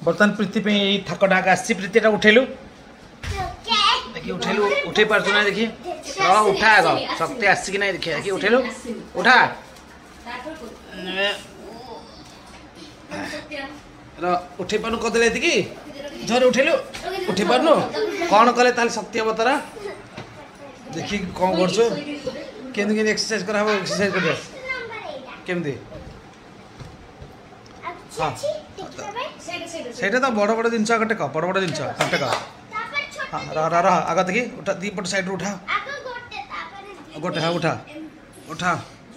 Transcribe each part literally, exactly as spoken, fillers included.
बर्तमान प्रीति पे यही थकटा आसी प्रीतिटा उठेलु देखिए उठेलु उठे पार्छ ना देखिए र उठा आग शक्ति आसी कि नहीं देखिए देखिए उठेलु उठा र उठे पानु कदले कि झरे उठेलु उठे पारनु कौन कले ताले शक्ति हम तारा देखिए कौन करछो केंदी केंदी एक्सरसाइज करा हो एक्सरसाइज कर केमदी हाँ सेटा तो बड़ बड़ जिनस आगे टेक बड़ बड़ जिनस टेक हाँ रह रह रह आग देखी उठा दी पट साइड उठा गोटे हाँ उठा उठा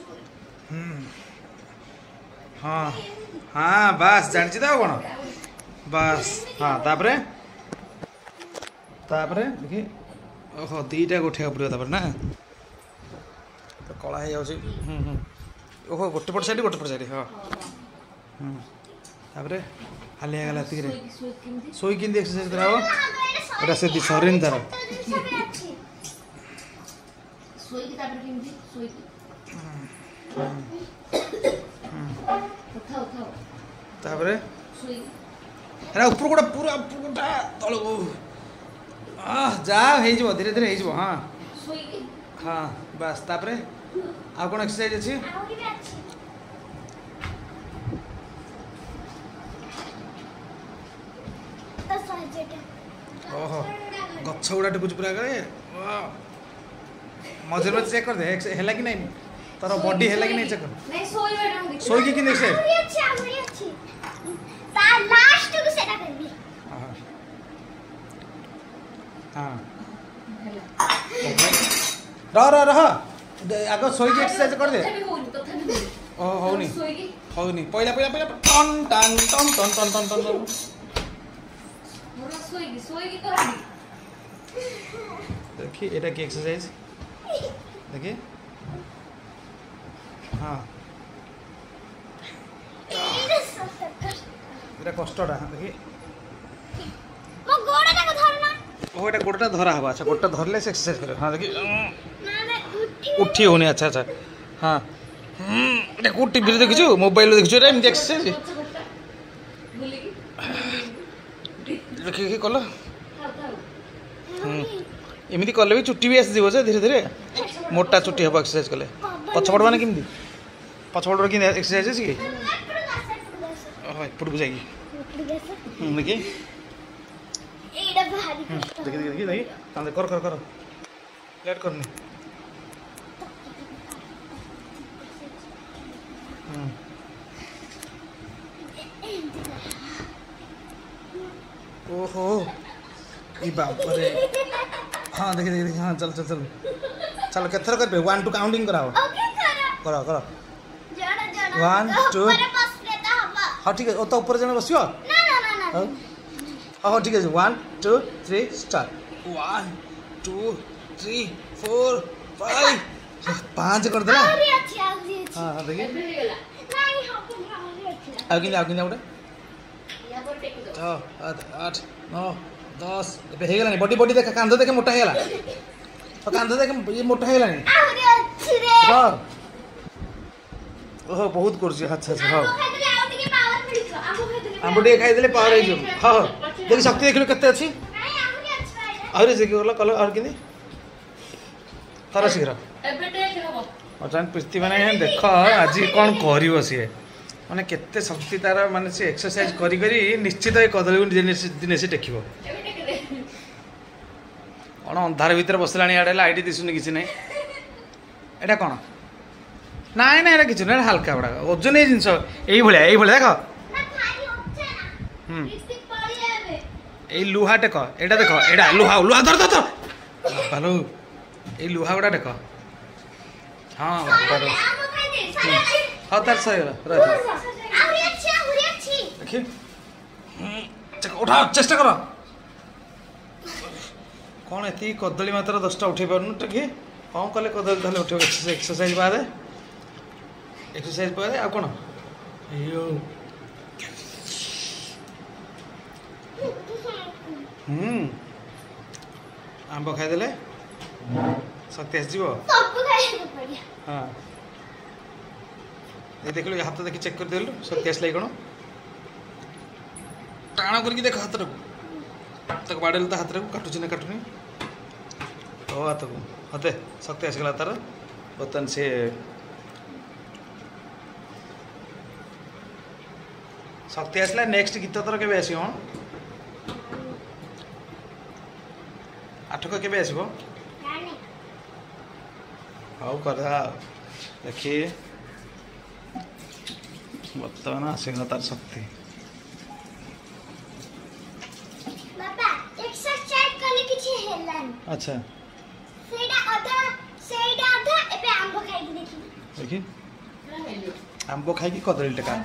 हाँ हाँ बस जानची तो कौन बस हाँ तापरे तापरे देखी ओहो दीटा गोठे पड़ो तापर ना तो कला हो जाऊँ ओहो गोटे पट साइड गोटे पट साइड हाँ तापरे हालिया गला एतिक सोई किंदी एक्सरसाइज कराओ एटा से शरीर तार सोई की तापर किंदी सोई उठा उठा तापरे सोई एरा ऊपर कोडा पूरा पूरा तळ आ जा हे जो धीरे धीरे हे जो हां सोई की हां बस तापरे आ कोन एक्सरसाइज अछि आउरी भी अछि ओहो गच्छ गुड़ा टिपुच पूरा करे मझे में चेक कर दे हैला कि नहीं तार बॉडी हैला कि नहीं चेक कर नहीं सोई बैठा सोई की कि नहीं से आउरी अछि आउरी अछि ता लास्ट को सेटा करबी हां रह रह रह आगे सोई की एक्सरसाइज कर दे ओ होनी सोई की होनी पहिला पहिला पहिला टन टन टन टन टन टन टन सोएगी सोएगी कर देखिए एटा की एक्सरसाइज देखिए हाँ एटा कष्टटा देखिए मो गोड़टा को धरना ओ एटा गोड़टा धरा हबा अच्छा गोड़टा धरले से एक्सरसाइज करे हां देखिए ना उठी होनी अच्छा अच्छा हां एटा को टीवी देखिछु मोबाइल देखिछु रे एम एक्सरसाइज देखिए कल एमती कले भी चुट्टी भी आसो धीरे धीरे मोटा चुट्टी हम एक्सरसाइज कले पछपट मैंने कमी पछपट कि एक्सरसाइज अच्छी एपट को जाइए देखिए देखिए देखिए देखिए हाँ कर कर कर लेट करनी ओहो ये बाप रे हाँ देखिए देखिए हाँ चल चल चल चल केथर कर वन टू काउंटिंग कराओ करो करो वन टू हाँ ठीक है ओ तो ऊपर जने बसियो हाँ ठीक है one two three start one two three four five पाँच कर देना हाँ देखिए आगे आगे गोटे आठ नौ दस हो बॉडी बॉडी देख कांध देखे मोटा है तो कांध देखे ये मोटा है ओहो बहुत कर अच्छा अच्छा हाँ आंब टे खाई पावर हो हाँ देख शक्ति देख के अच्छी आहरी शीघ्र गल कल आर कि तर शीघ्र बर्तमान प्रीति मैंने देख आज कौन कर सी माने केते शक्ति तार माने से एक्सरसाइज करी करी निश्चित ए कदली को दिन से टेकिबो कौन अंधार भीतर बसलाणी आड़े लाइट दिसुनी किसी नहीं एटा कौन नाई ना एटा किछु ना हल्का बड़ा ओजन ए जिंस एई भलिया एई भलिया देख हम एई लुहा टेक एटा देख एटा लुहा लुहा धर धर बालो एई लुहा बड़ा टेक हां बालो हाँ तार सही देखिए उठा चेष्टा कर कौन एति कदली मात्र दसटा उठे पार टे कौन कले कदली ताले उठे एक्सरसाइज बाद एक्सरसाइज बाद आ कौन हम्म आंब खाईदे शक्ति आसो हाँ ये देख लो हाथ देखी चेक कर देलु शक्ति आसला कौन टाण करके देख हाथ को तक बाड़ेल तो हाथ को काटुची ना काटुनी तो हाथ को हते शक्ति आसगला तार बर्तमान से शक्ति आसला नेक्स्ट गीत तर के आसो आठक के आसो हाउ कर देखिए बर्तमान आसगला तार शक्ति अच्छा देखिए आंब खाई कदली टेका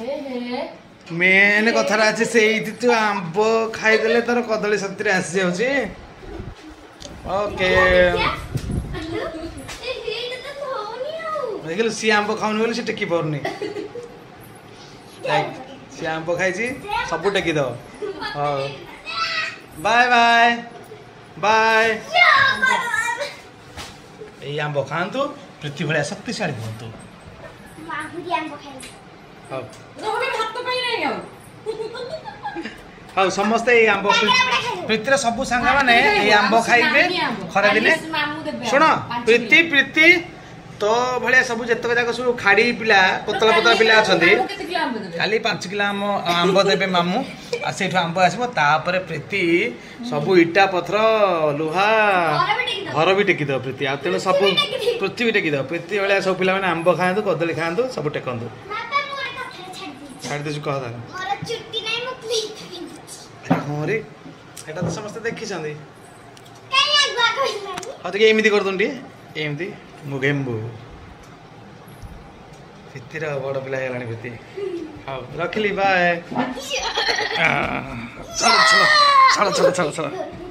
मेन कथा अच्छे से तू आंब खाईदे तार कदली शक्ति आसी जाऊँगी ओके देख सी आंब खाऊनी बोली से टेकी पारनी सी आंब खाई सब टेकी दब हाँ बाय बाय बाय ये आंब खातु पृथ्वी भाया शक्तिशाली हूँ हाँ समस्ते आंब प्रीतिर सबू सांग मैंने आंब खाइबे खरा दिने शुण प्रीति प्रीति तो भाया सब जितक जाक सब खाड़ी पिला पतला पतला पिला अच्छा खाली पांच किलो आम आंब देवे मामू से आंब आसो प्रीति सब इटा पथर लुहा घर भी टेकीद प्रीति आ तेणु सब पृथ्वी भी टेकीद प्रीति भाया सब पिला आंब खातु कदली खातु सब टेकंतु छाड़ दे कह हाँ रे एटा तो समस्त देखी हाँ तो एमती कर एमती मुगेम्बू प्रीतिर बड़ पिला प्रीति हाँ रखिली बाय चलो चलो चलो चलो चलो चलो